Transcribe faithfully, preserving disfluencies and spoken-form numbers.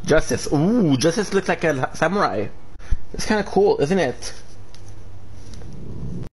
Justice. Ooh, Justice looks like a samurai. It's kind of cool, isn't it?